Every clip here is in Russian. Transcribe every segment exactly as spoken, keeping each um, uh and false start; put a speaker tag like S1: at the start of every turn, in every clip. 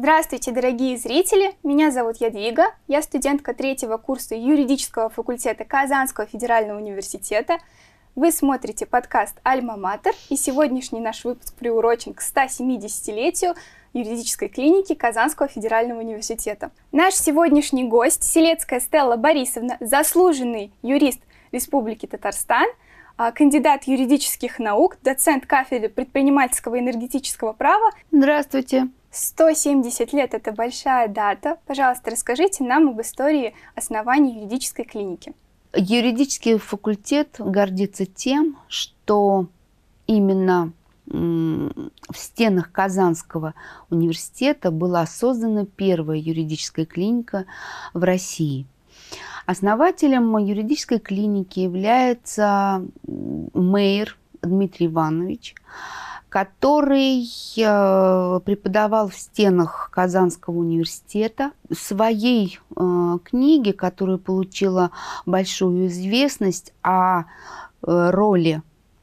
S1: Здравствуйте, дорогие зрители! Меня зовут Ядвига, я студентка третьего курса юридического факультета Казанского федерального университета. Вы смотрите подкаст «Альма-Матер», и сегодняшний наш выпуск приурочен к ста семидесятилетию юридической клиники Казанского федерального университета. Наш сегодняшний гость – Селецкая Стелла Борисовна, заслуженный юрист Республики Татарстан, кандидат юридических наук, доцент кафедры предпринимательского и энергетического права.
S2: Здравствуйте!
S1: сто семьдесят лет – это большая дата. Пожалуйста, расскажите нам об истории основания юридической клиники.
S2: Юридический факультет гордится тем, что именно в стенах Казанского университета была создана первая юридическая клиника в России. Основателем юридической клиники является мейер Дмитрий Иванович, который преподавал в стенах Казанского университета. В своей книге, которая получила большую известность о роли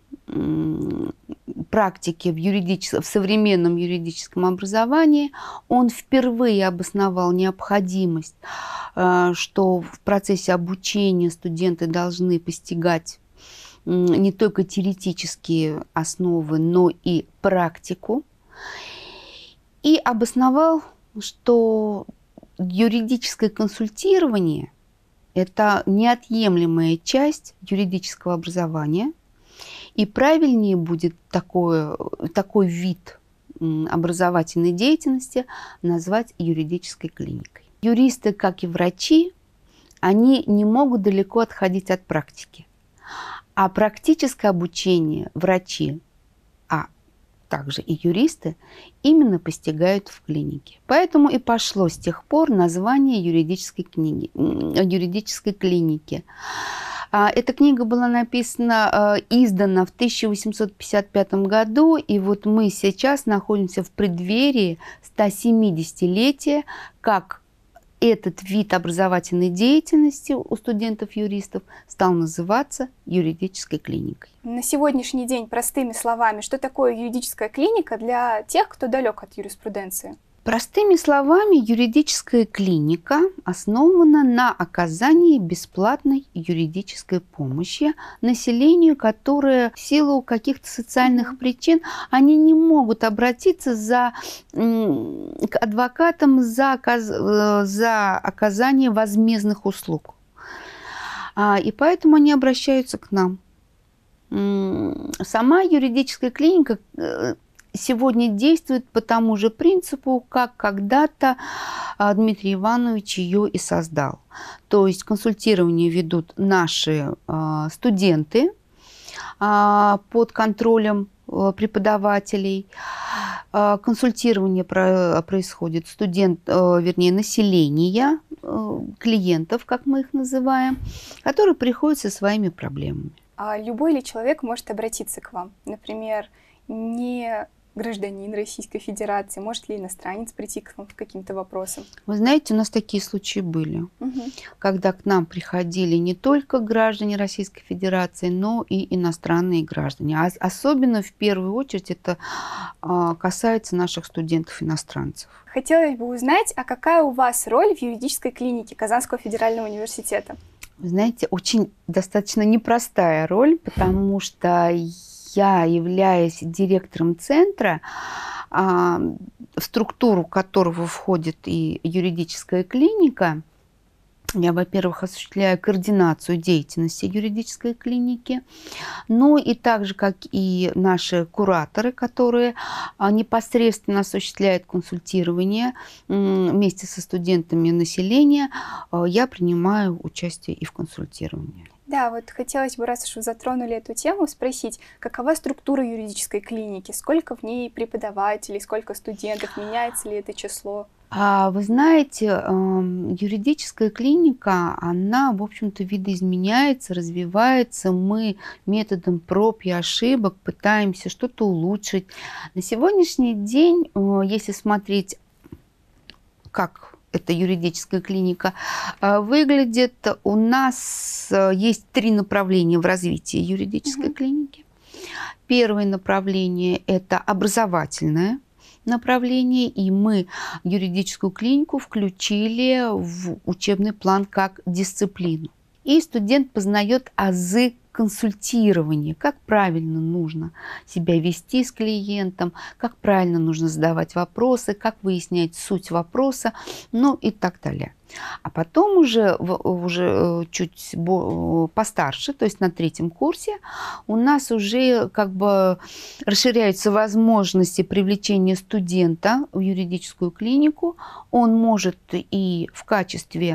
S2: практики в, юридическом, в современном юридическом образовании, он впервые обосновал необходимость, что в процессе обучения студенты должны постигать не только теоретические основы, но и практику. И обосновал, что юридическое консультирование – это неотъемлемая часть юридического образования, и правильнее будет такое, такой вид образовательной деятельности назвать юридической клиникой. Юристы, как и врачи, они не могут далеко отходить от практики. А практическое обучение врачи, а также и юристы, именно постигают в клинике. Поэтому и пошло с тех пор название юридической книги, юридической клиники. Эта книга была написана, издана в тысяча восемьсот пятьдесят пятом году, и вот мы сейчас находимся в преддверии ста семидесятилетия, как этот вид образовательной деятельности у студентов-юристов стал называться юридической клиникой.
S1: На сегодняшний день, простыми словами, что такое юридическая клиника для тех, кто далек от юриспруденции?
S2: Простыми словами, юридическая клиника основана на оказании бесплатной юридической помощи населению, которое в силу каких-то социальных причин они не могут обратиться за, к адвокатам за, за оказание возмездных услуг. И поэтому они обращаются к нам. Сама юридическая клиника сегодня действует по тому же принципу, как когда-то Дмитрий Иванович ее и создал. То есть консультирование ведут наши студенты под контролем преподавателей. Консультирование происходит студент, вернее, населения, клиентов, как мы их называем, которые приходят со своими проблемами.
S1: А любой ли человек может обратиться к вам? Например, не гражданин Российской Федерации, может ли иностранец прийти к вам по каким-то вопросам?
S2: Вы знаете, у нас такие случаи были, угу. когда к нам приходили не только граждане Российской Федерации, но и иностранные граждане. А особенно в первую очередь это а, касается наших студентов-иностранцев.
S1: Хотелось бы узнать, а какая у вас роль в юридической клинике Казанского федерального университета?
S2: Вы знаете, очень достаточно непростая роль, потому что я являюсь директором центра, в структуру которого входит и юридическая клиника. Я, во-первых, осуществляю координацию деятельности юридической клиники, ну и так же, как и наши кураторы, которые непосредственно осуществляют консультирование вместе со студентами населения, я принимаю участие и в консультировании.
S1: Да, вот хотелось бы, раз уж вы затронули эту тему, спросить, какова структура юридической клиники? Сколько в ней преподавателей, сколько студентов, меняется ли это число?
S2: Вы знаете, юридическая клиника, она, в общем-то, видоизменяется, развивается. Мы методом проб и ошибок пытаемся что-то улучшить. На сегодняшний день, если смотреть, как эта юридическая клиника выглядит, у нас есть три направления в развитии юридической mm-hmm. клиники. Первое направление – это образовательное. направление, и мы юридическую клинику включили в учебный план как дисциплину. И студент познает азы консультирования, как правильно нужно себя вести с клиентом, как правильно нужно задавать вопросы, как выяснять суть вопроса, ну и так далее. А потом уже, уже чуть постарше, то есть на третьем курсе, у нас уже как бы расширяются возможности привлечения студента в юридическую клинику. Он может и в качестве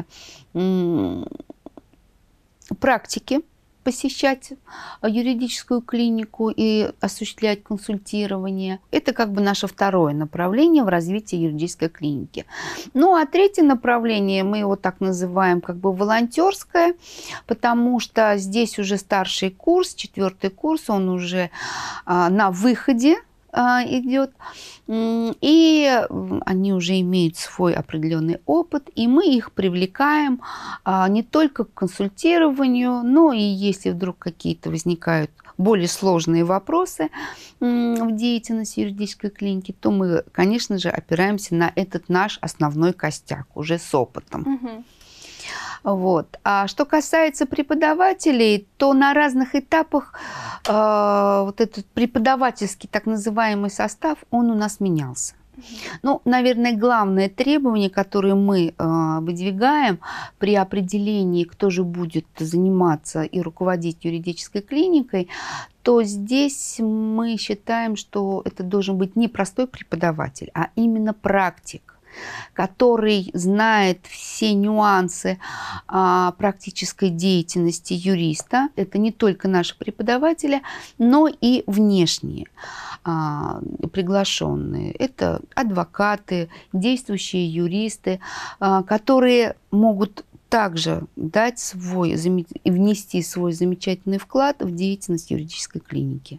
S2: практики посещать юридическую клинику и осуществлять консультирование. Это как бы наше второе направление в развитии юридической клиники. Ну а третье направление, мы его так называем как бы волонтерское, потому что здесь уже старший курс, четвертый курс, он уже а, на выходе идет, и они уже имеют свой определенный опыт, и мы их привлекаем не только к консультированию, но и если вдруг какие-то возникают более сложные вопросы в деятельности юридической клиники, то мы, конечно же, опираемся на этот наш основной костяк уже с опытом.
S1: Угу.
S2: Вот. А что касается преподавателей, то на разных этапах э, вот этот преподавательский так называемый состав, он у нас менялся. Ну, наверное, главное требование, которое мы э, выдвигаем при определении, кто же будет заниматься и руководить юридической клиникой, то здесь мы считаем, что это должен быть не простой преподаватель, а именно практик, который знает все нюансы а, практической деятельности юриста. Это не только наши преподаватели, но и внешние а, приглашенные. Это адвокаты, действующие юристы, а, которые могут также дать свой, внести свой замечательный вклад в деятельность юридической клиники.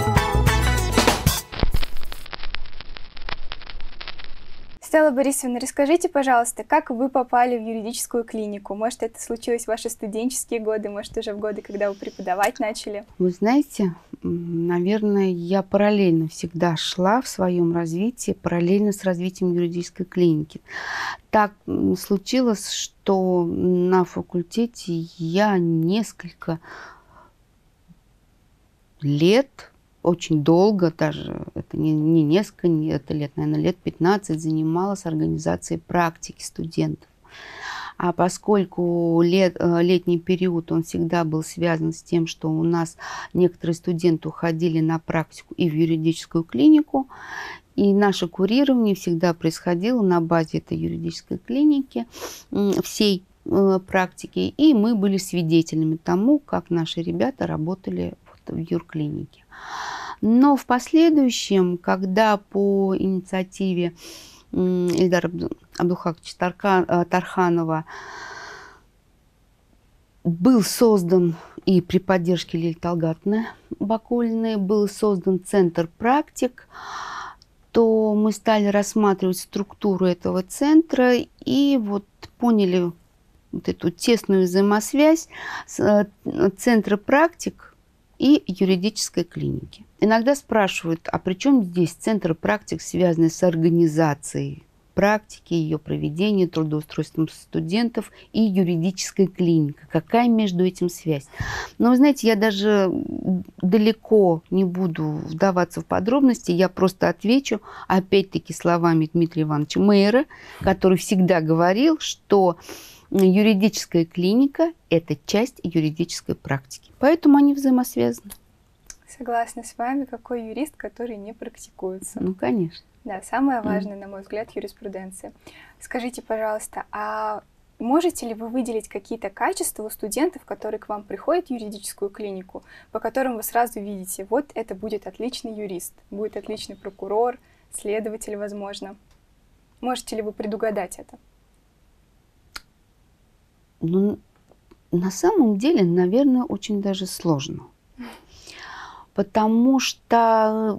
S1: Стелла Борисовна, расскажите, пожалуйста, как вы попали в юридическую клинику? Может, это случилось в ваши студенческие годы, может, уже в годы, когда вы преподавать начали?
S2: Вы знаете, наверное, я параллельно всегда шла в своем развитии, параллельно с развитием юридической клиники. Так случилось, что на факультете я несколько лет, очень долго, даже это не, не несколько это лет, наверное, лет пятнадцать занималась организацией практики студентов. А поскольку лет, летний период, он всегда был связан с тем, что у нас некоторые студенты уходили на практику и в юридическую клинику, и наше курирование всегда происходило на базе этой юридической клиники, всей практики, и мы были свидетелями тому, как наши ребята работали в юрклинике. Но в последующем, когда по инициативе Ильдара Абдухаковича Тарханова был создан, и при поддержке Лилии Талгатовны Бакулиной был создан центр практик, то мы стали рассматривать структуру этого центра и вот поняли вот эту тесную взаимосвязь центра практик и юридической клиники. Иногда спрашивают, а при чем здесь центр практик, связанный с организацией практики, ее проведения, трудоустройством студентов и юридической клиникой? Какая между этим связь? Но вы знаете, я даже далеко не буду вдаваться в подробности, я просто отвечу, опять-таки, словами Дмитрия Ивановича Мейера, который всегда говорил, что юридическая клиника – это часть юридической практики. Поэтому они взаимосвязаны.
S1: Согласна с вами, какой юрист, который не практикуется.
S2: Ну, конечно.
S1: Да, самое важное, mm. на мой взгляд, юриспруденция. Скажите, пожалуйста, а можете ли вы выделить какие-то качества у студентов, которые к вам приходят в юридическую клинику, по которым вы сразу видите, вот это будет отличный юрист, будет отличный прокурор, следователь, возможно. Можете ли вы предугадать это?
S2: Ну, на самом деле, наверное, очень даже сложно. Потому что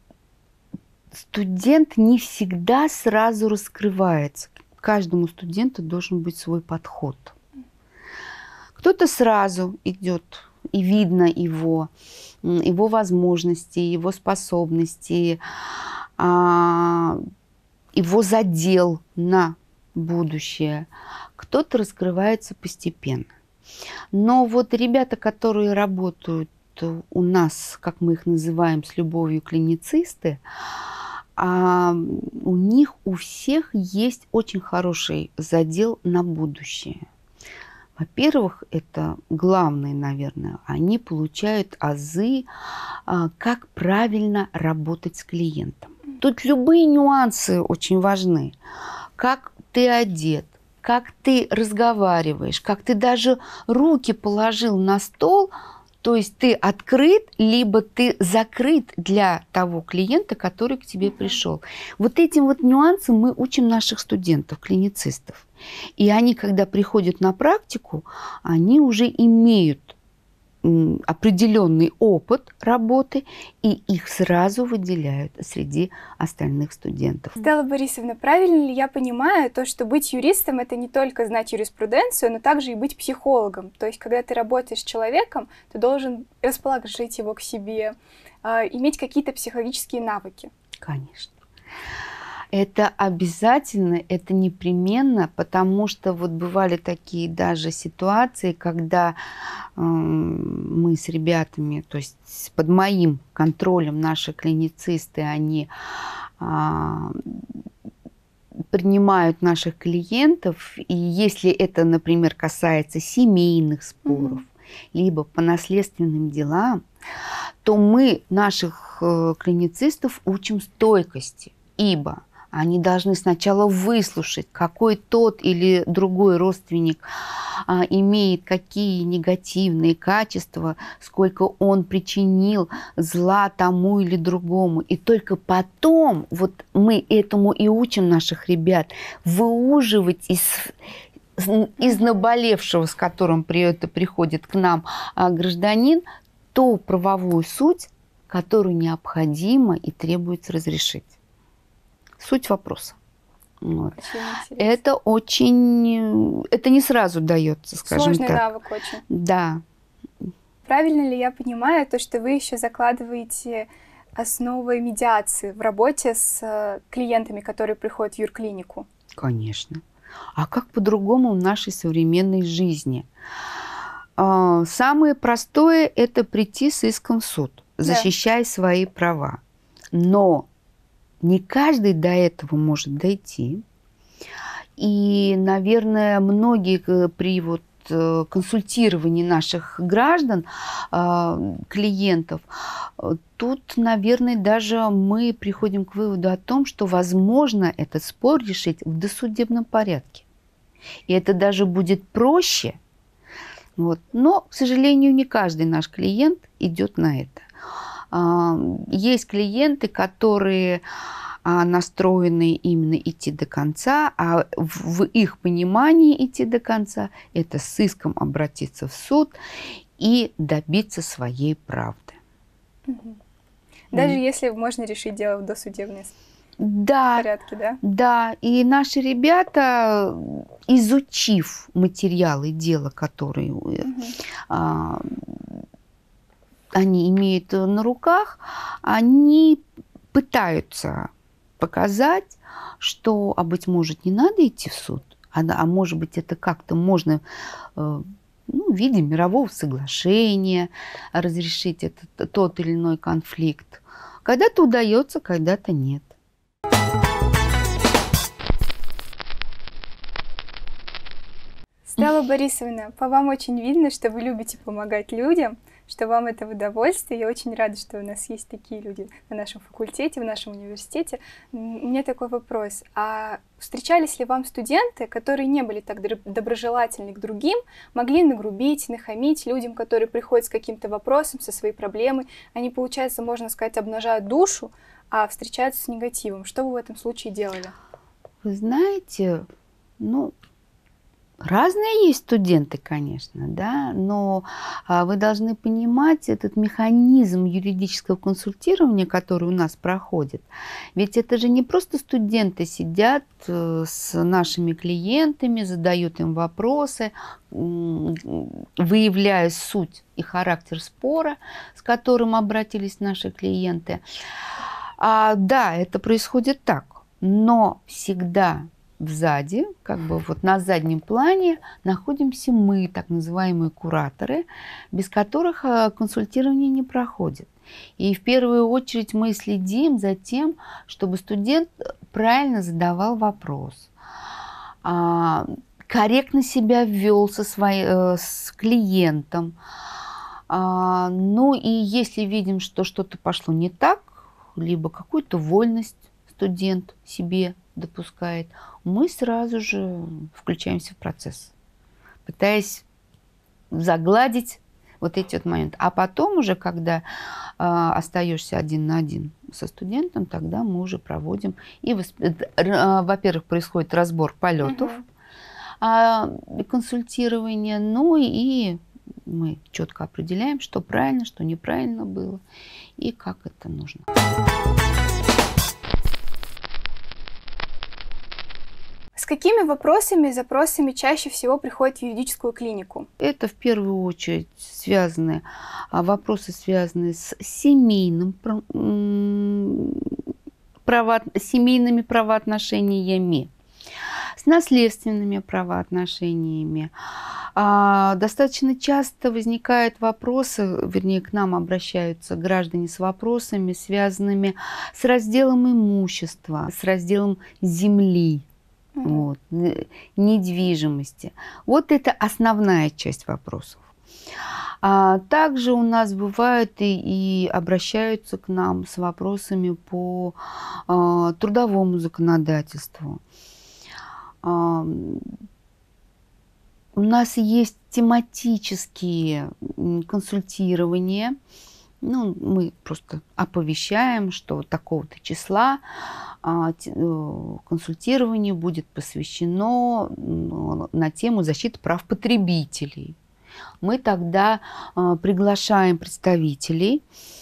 S2: студент не всегда сразу раскрывается. Каждому студенту должен быть свой подход. Кто-то сразу идет и видно его, его возможности, его способности, его задел на будущее. Кто-то раскрывается постепенно. Но вот ребята, которые работают у нас, как мы их называем с любовью, клиницисты, а у них у всех есть очень хороший задел на будущее. Во-первых, это главное, наверное, они получают азы, как правильно работать с клиентом. Тут любые нюансы очень важны. Как ты одет, как ты разговариваешь, как ты даже руки положил на стол, то есть ты открыт, либо ты закрыт для того клиента, который к тебе пришел. Вот этим вот нюансам мы учим наших студентов, клиницистов. И они, когда приходят на практику, они уже имеют определенный опыт работы, и их сразу выделяют среди остальных студентов.
S1: Стелла Борисовна, правильно ли я понимаю то, что быть юристом — это не только знать юриспруденцию, но также и быть психологом? То есть, когда ты работаешь с человеком, ты должен расположить его к себе, иметь какие-то психологические навыки.
S2: Конечно. Это обязательно, это непременно, потому что вот бывали такие даже ситуации, когда э, мы с ребятами, то есть под моим контролем наши клиницисты, они э, принимают наших клиентов, и если это, например, касается семейных споров, mm-hmm. либо по наследственным делам, то мы наших э, клиницистов учим стойкости, ибо они должны сначала выслушать, какой тот или другой родственник а, имеет какие негативные качества, сколько он причинил зла тому или другому. И только потом вот мы этому и учим наших ребят выуживать из, из наболевшего, с которым при это приходит к нам а, гражданин, ту правовую суть, которую необходимо и требуется разрешить. Суть вопроса. Вот. Очень это очень... Это не сразу дается, скажем
S1: Сложный
S2: так.
S1: навык очень.
S2: Да.
S1: Правильно ли я понимаю то, что вы еще закладываете основы медиации в работе с клиентами, которые приходят в юрклинику?
S2: Конечно. А как по-другому в нашей современной жизни? Самое простое – это прийти с иском в суд, защищая да. свои права. Но не каждый до этого может дойти. И, наверное, многие при вот консультировании наших граждан, клиентов, тут, наверное, даже мы приходим к выводу о том, что возможно этот спор решить в досудебном порядке. И это даже будет проще. Вот. Но, к сожалению, не каждый наш клиент идет на это. Есть клиенты, которые настроены именно идти до конца, а в их понимании идти до конца – это с иском обратиться в суд и добиться своей правды.
S1: Угу. Даже mm. если можно решить дело в досудебном
S2: да,
S1: порядке, да?
S2: Да, и наши ребята, изучив материалы дела, которые mm-hmm. а, они имеют на руках, они пытаются показать, что, а быть может, не надо идти в суд, а, а может быть, это как-то можно э, ну, в виде мирового соглашения разрешить этот, тот или иной конфликт. Когда-то удается, когда-то нет.
S1: Стелла Борисовна, по вам очень видно, что вы любите помогать людям, что вам это в удовольствие. Я очень рада, что у нас есть такие люди на нашем факультете, в нашем университете. У меня такой вопрос. А встречались ли вам студенты, которые не были так доброжелательны к другим, могли нагрубить, нахамить людям, которые приходят с каким-то вопросом, со своей проблемой? Они, получается, можно сказать, обнажают душу, а встречаются с негативом. Что вы в этом случае делали?
S2: Вы знаете, ну... Разные есть студенты, конечно, да, но а, вы должны понимать этот механизм юридического консультирования, который у нас проходит. Ведь это же не просто студенты сидят э, с нашими клиентами, задают им вопросы, выявляя суть и характер спора, с которым обратились наши клиенты. А, да, это происходит так, но всегда сзади, как бы вот на заднем плане, находимся мы, так называемые кураторы, без которых консультирование не проходит. И в первую очередь мы следим за тем, чтобы студент правильно задавал вопрос, корректно себя вел со своим, с клиентом. Ну и если видим, что что-то пошло не так, либо какую-то вольность студент себе допускает, мы сразу же включаемся в процесс, пытаясь загладить вот эти вот моменты. А потом уже, когда э, остаешься один на один со студентом, тогда мы уже проводим. И, э, во-первых, происходит разбор полетов, uh-huh. э, консультирование, ну и мы четко определяем, что правильно, что неправильно было и как это нужно.
S1: С какими вопросами и запросами чаще всего приходят в юридическую клинику?
S2: Это в первую очередь связаны, вопросы, связанные с семейным, право, семейными правоотношениями, с наследственными правоотношениями. Достаточно часто возникают вопросы, вернее, к нам обращаются граждане с вопросами, связанными с разделом имущества, с разделом земли. Вот, недвижимости. Вот это основная часть вопросов. А также у нас бывают и, и обращаются к нам с вопросами по а, трудовому законодательству. А, у нас есть тематические консультирования. Ну, мы просто оповещаем, что такого-то числа консультирование будет посвящено на тему защиты прав потребителей. Мы тогда приглашаем представителей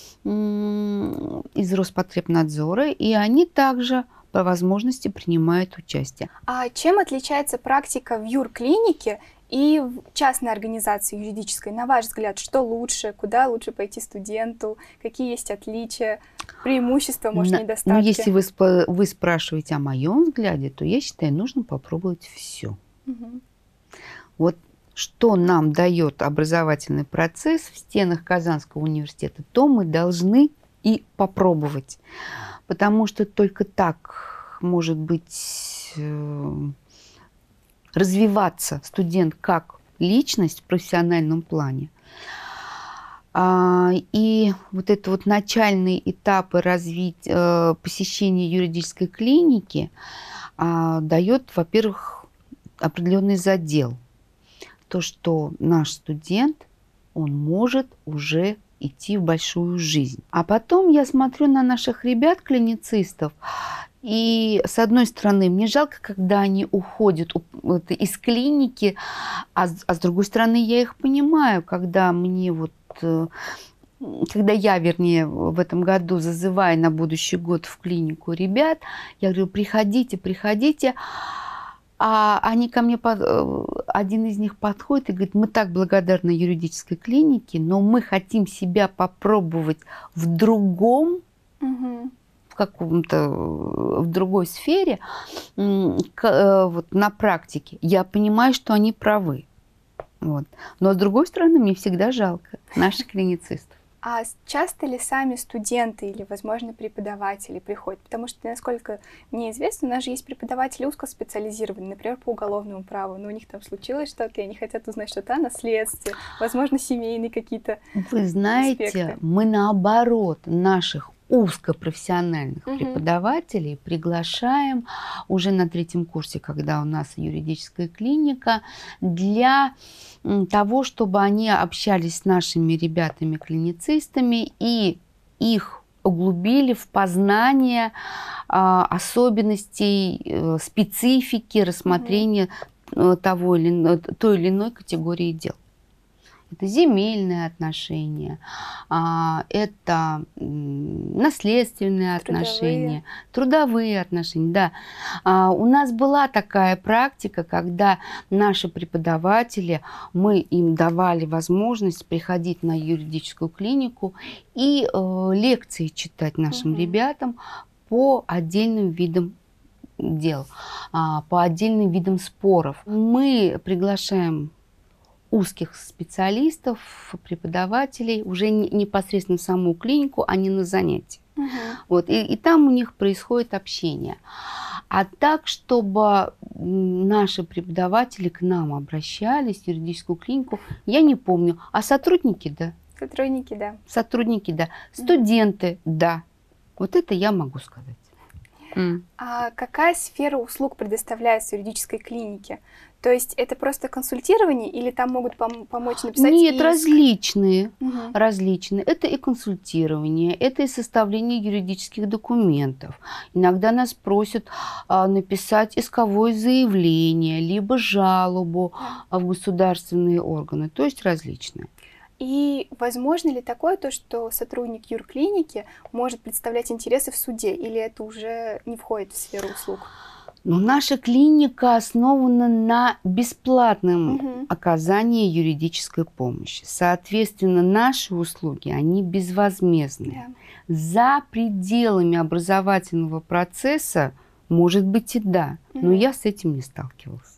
S2: из Роспотребнадзора, и они также по возможности принимают участие.
S1: А чем отличается практика в юрклинике и в частной организации юридической? На ваш взгляд, что лучше, куда лучше пойти студенту, какие есть отличия, преимущества, может,
S2: На,
S1: недостатки?
S2: Ну, если вы, вы спрашиваете о моем взгляде, то я считаю, нужно попробовать все. Угу. Вот что нам дает образовательный процесс в стенах Казанского университета, то мы должны и попробовать. Потому что только так может быть развиваться студент как личность в профессиональном плане. И вот это вот начальные этапы развития, посещения юридической клиники дает, во-первых, определенный задел. То, что наш студент, он может уже идти в большую жизнь. А потом я смотрю на наших ребят-клиницистов, и с одной стороны, мне жалко, когда они уходят из клиники, а с, а с другой стороны, я их понимаю, когда мне вот, когда я, вернее, в этом году зазываю на будущий год в клинику ребят, я говорю, приходите, приходите, а они ко мне, один из них подходит и говорит, мы так благодарны юридической клинике, но мы хотим себя попробовать в другом, угу. в каком-то, в другой сфере, вот, на практике. Я понимаю, что они правы. Вот. Но с другой стороны, мне всегда жалко наших клиницистов.
S1: А часто ли сами студенты или, возможно, преподаватели приходят? Потому что, насколько мне известно, у нас же есть преподаватели узкоспециализированные, например, по уголовному праву, но у них там случилось что-то, и они хотят узнать что-то о наследстве, возможно, семейные какие-то
S2: Вы знаете,
S1: аспекты.
S2: Мы наоборот наших узкопрофессиональных угу. преподавателей приглашаем уже на третьем курсе, когда у нас юридическая клиника, для того, чтобы они общались с нашими ребятами-клиницистами и их углубили в познание а, особенностей, специфики рассмотрения того или, той или иной категории дел. Это земельные отношения, это наследственные отношения, трудовые отношения. Да. У нас была такая практика, когда наши преподаватели, мы им давали возможность приходить на юридическую клинику и лекции читать нашим угу. ребятам по отдельным видам дел, по отдельным видам споров. Мы приглашаем узких специалистов, преподавателей уже непосредственно в саму клинику, а не на занятия. Угу. Вот, и, и там у них происходит общение. А так, чтобы наши преподаватели к нам обращались в юридическую клинику, я не помню. А сотрудники, да.
S1: Сотрудники, да.
S2: Сотрудники, да. Студенты, да. Вот это я могу сказать.
S1: А какая сфера услуг предоставляется в юридической клинике? То есть это просто консультирование или там могут пом помочь написать
S2: Нет,
S1: иск?
S2: различные,
S1: угу.
S2: различные. Это и консультирование, это и составление юридических документов. Иногда нас просят а, написать исковое заявление, либо жалобу а, в государственные органы, то есть различные.
S1: И возможно ли такое, то, что сотрудник юрклиники может представлять интересы в суде, или это уже не входит в сферу услуг?
S2: Но наша клиника основана на бесплатном
S1: угу.
S2: оказании юридической помощи. Соответственно, наши услуги, они безвозмездные. Да. За пределами образовательного процесса, может быть, и да, угу. но я с этим не сталкивалась.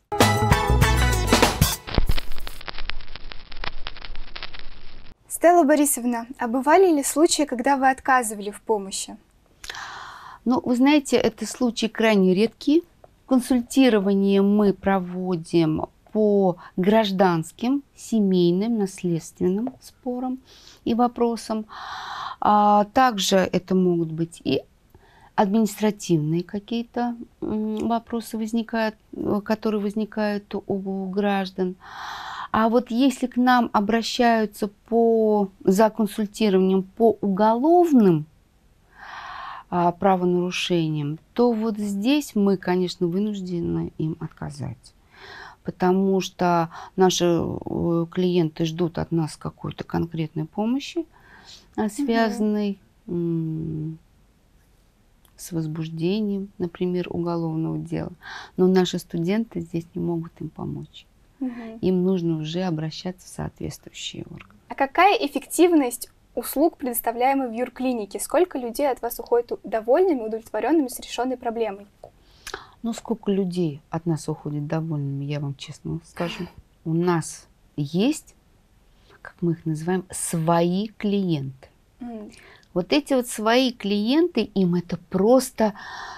S1: Стелла Борисовна, а бывали ли случаи, когда вы отказывали в помощи?
S2: Ну, вы знаете, это случаи крайне редкие. Консультирование мы проводим по гражданским, семейным, наследственным спорам и вопросам. А также это могут быть и административные какие-то вопросы, возникают, которые возникают у граждан. А вот если к нам обращаются по, за консультированием по уголовным а, правонарушениям, то вот здесь мы, конечно, вынуждены им отказать. Потому что наши клиенты ждут от нас какой-то конкретной помощи, связанной угу. с возбуждением, например, уголовного дела. Но наши студенты здесь не могут им помочь. Угу. Им нужно уже обращаться в соответствующие органы.
S1: А какая эффективность услуг, предоставляемых в юрклинике? Сколько людей от вас уходит довольными, удовлетворенными с решенной проблемой?
S2: Ну, сколько людей от нас уходит довольными, я вам честно скажу. У нас есть, как мы их называем, свои клиенты. Mm. Вот эти вот свои клиенты, им это просто...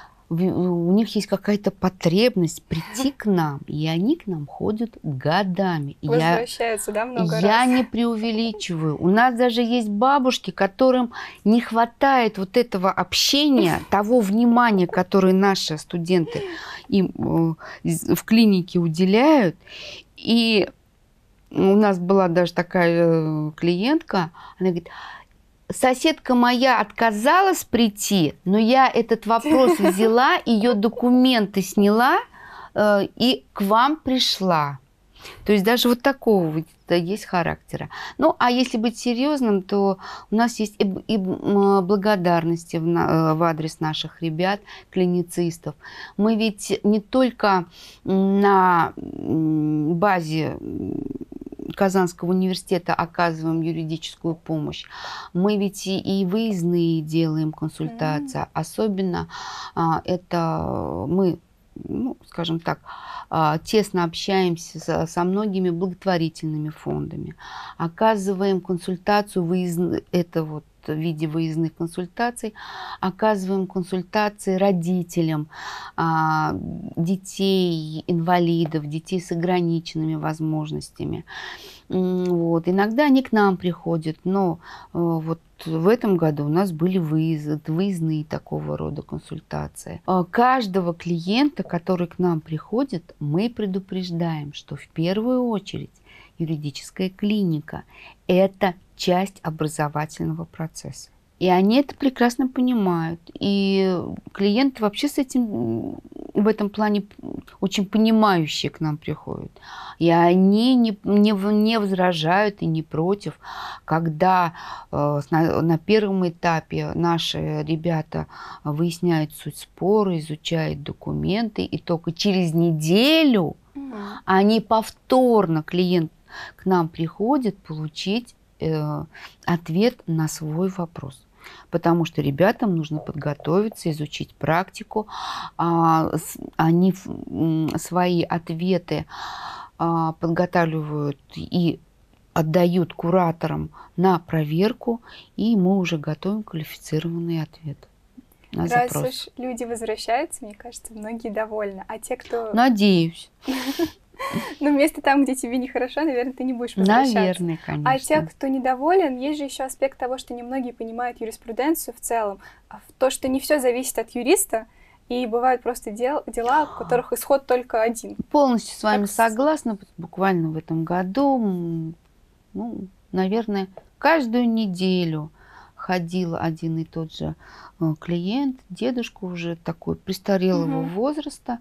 S2: У них есть какая-то потребность прийти к нам, и они к нам ходят годами.
S1: Возвращаются, я, да, много
S2: я
S1: раз?
S2: Я не преувеличиваю. У нас даже есть бабушки, которым не хватает вот этого общения, того внимания, которое наши студенты им в клинике уделяют. И у нас была даже такая клиентка, она говорит... Соседка моя отказалась прийти, но я этот вопрос взяла, ее документы сняла э, и к вам пришла. То есть даже вот такого есть характера. Ну, а если быть серьезным, то у нас есть и, и благодарности в, в адрес наших ребят, клиницистов. Мы ведь не только на базе Казанского университета оказываем юридическую помощь. Мы ведь и, и выездные делаем консультации. Mm-hmm. Особенно а, это мы, ну, скажем так, а, тесно общаемся со, со многими благотворительными фондами. Оказываем консультацию, выездные, это вот в виде выездных консультаций, оказываем консультации родителям а, детей, инвалидов, детей с ограниченными возможностями. Вот. Иногда они к нам приходят, но а, вот в этом году у нас были выезд, выездные такого рода консультации. А, каждого клиента, который к нам приходит, мы предупреждаем, что в первую очередь юридическая клиника – это часть образовательного процесса. И они это прекрасно понимают. И клиенты вообще с этим в этом плане очень понимающие к нам приходят. И они не, не, не возражают и не против, когда э, на, на первом этапе наши ребята выясняют суть спора, изучают документы, и только через неделю mm-hmm. они повторно, клиент к нам приходит получить э, ответ на свой вопрос. Потому что ребятам нужно подготовиться, изучить практику. Они свои ответы подготавливают и отдают кураторам на проверку, и мы уже готовим квалифицированный ответ на
S1: Раз
S2: запрос.
S1: уж люди возвращаются, мне кажется, многие довольны. А те, кто...
S2: Надеюсь.
S1: Ну, место там, где тебе нехорошо, наверное, ты не будешь возвращаться.
S2: Наверное, конечно.
S1: А те, кто недоволен, есть же еще аспект того, что немногие понимают юриспруденцию в целом. То, что не все зависит от юриста, и бывают просто дел, дела, у которых исход только один.
S2: Полностью с вами
S1: так...
S2: согласна. Буквально в этом году, ну, наверное, каждую неделю ходил один и тот же клиент, дедушка уже такой престарелого угу. возраста.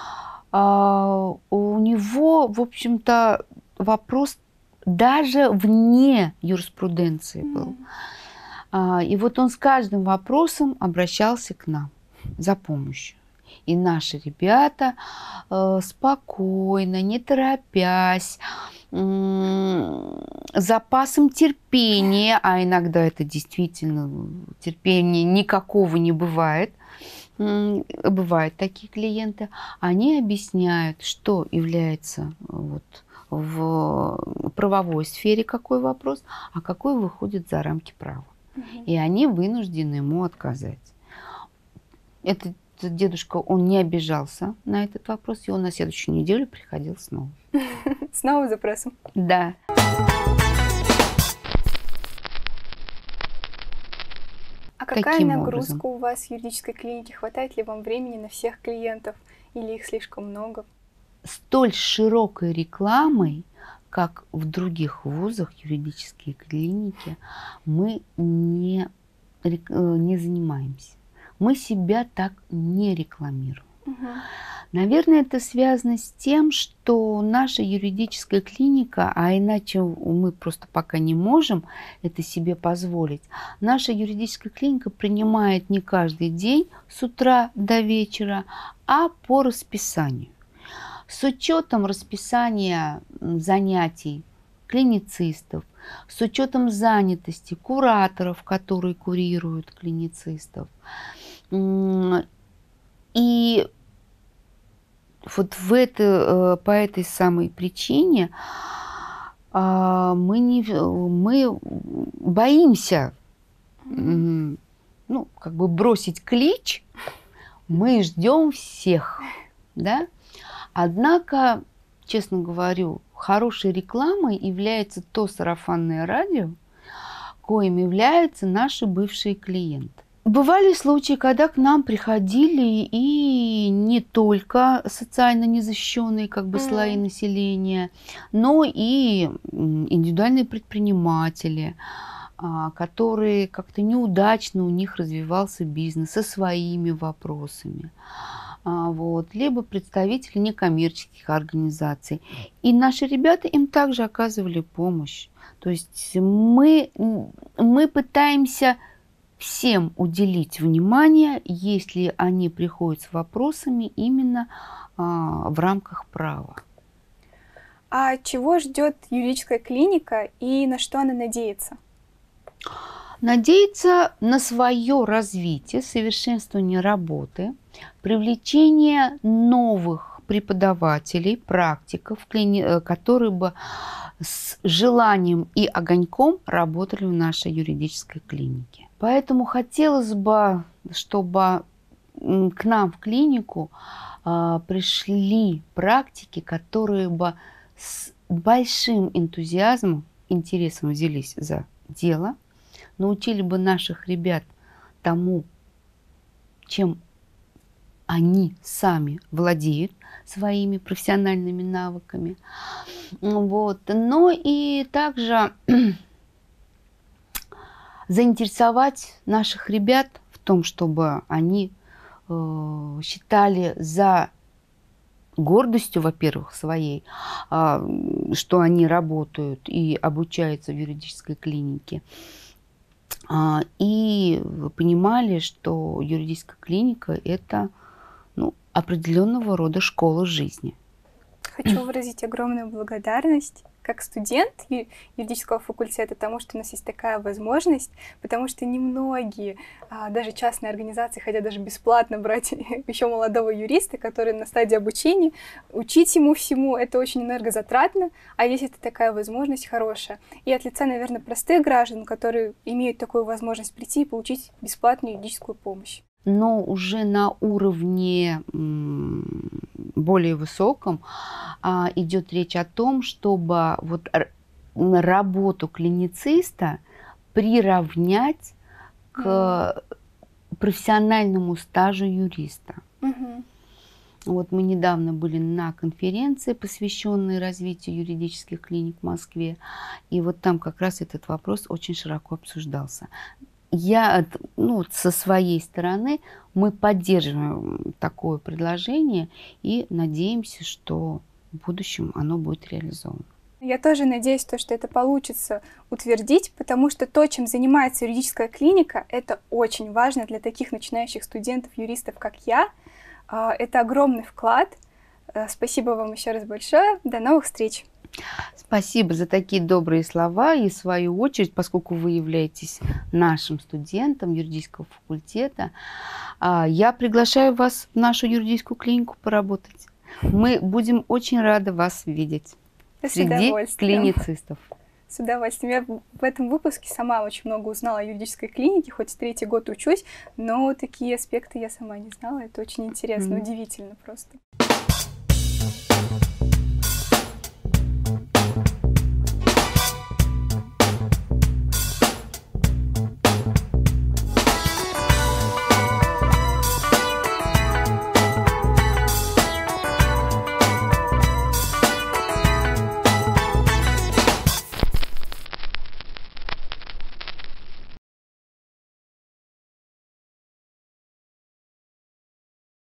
S2: Uh, у него, в общем-то, вопрос даже вне юриспруденции был. Mm. Uh, и вот он с каждым вопросом обращался к нам за помощью. И наши ребята uh, спокойно, не торопясь, um, запасом терпения, а иногда это действительно терпения никакого не бывает, бывают такие клиенты, они объясняют, что является вот в правовой сфере какой вопрос, а какой выходит за рамки права. Угу. И они вынуждены ему отказать. Этот дедушка, он не обижался на этот вопрос, и он на следующую неделю приходил снова.
S1: Снова с запросом?
S2: Да.
S1: А какая
S2: Таким
S1: нагрузка
S2: образом.
S1: у вас в юридической клинике? Хватает ли вам времени на всех клиентов? Или их слишком много?
S2: Столь широкой рекламой, как в других вузах, юридические клиники, мы не, не занимаемся. Мы себя так не рекламируем. Угу. Наверное, это связано с тем, что наша юридическая клиника, а иначе мы просто пока не можем это себе позволить, наша юридическая клиника принимает не каждый день с утра до вечера, а по расписанию. С учетом расписания занятий клиницистов, с учетом занятости кураторов, которые курируют клиницистов. И вот в это, по этой самой причине мы, не, мы боимся ну, как бы бросить клич, мы ждем всех, да? Однако, честно говорю, хорошей рекламой является то сарафанное радио, коим являются наши бывшие клиенты. Бывали случаи, когда к нам приходили и не только социально незащищенные как бы, слои населения, но и индивидуальные предприниматели, которые как-то неудачно у них развивался бизнес со своими вопросами. Вот, либо представители некоммерческих организаций. И наши ребята им также оказывали помощь. То есть мы, мы пытаемся всем уделить внимание, если они приходят с вопросами именно а, в рамках права.
S1: А чего ждет юридическая клиника и на что она надеется?
S2: Надеется на свое развитие, совершенствование работы, привлечение новых преподавателей, практиков, которые бы с желанием и огоньком работали в нашей юридической клинике. Поэтому хотелось бы, чтобы к нам в клинику пришли практики, которые бы с большим энтузиазмом, интересом взялись за дело, научили бы наших ребят тому, чем они сами владеют своими профессиональными навыками. Вот. Но и также заинтересовать наших ребят в том, чтобы они э, считали за гордостью, во-первых, своей, э, что они работают и обучаются в юридической клинике, э, и понимали, что юридическая клиника – это, ну, определенного рода школа жизни.
S1: Хочу выразить огромную благодарность как студент юридического факультета тому, что у нас есть такая возможность, потому что немногие, даже частные организации, хотят даже бесплатно брать еще молодого юриста, который на стадии обучения, учить ему всему, это очень энергозатратно, а здесь это такая возможность хорошая. И от лица, наверное, простых граждан, которые имеют такую возможность прийти и получить бесплатную юридическую помощь.
S2: Но уже на уровне более высоком а, идет речь о том, чтобы вот работу клинициста приравнять к mm. профессиональному стажу юриста.
S1: Mm-hmm.
S2: Вот мы недавно были на конференции, посвященной развитию юридических клиник в Москве, и вот там как раз этот вопрос очень широко обсуждался. Я, ну, со своей стороны, мы поддерживаем такое предложение и надеемся, что в будущем оно будет реализовано.
S1: Я тоже надеюсь, что это получится утвердить, потому что то, чем занимается юридическая клиника, это очень важно для таких начинающих студентов, юристов, как я. Это огромный вклад. Спасибо вам еще раз большое. До новых встреч!
S2: Спасибо за такие добрые слова. И в свою очередь, поскольку вы являетесь нашим студентом юридического факультета, я приглашаю вас в нашу юридическую клинику поработать. Мы будем очень рады вас видеть среди клиницистов.
S1: С удовольствием. Я в этом выпуске сама очень много узнала о юридической клинике, хоть третий год учусь, но такие аспекты я сама не знала. Это очень интересно, mm-hmm. удивительно просто.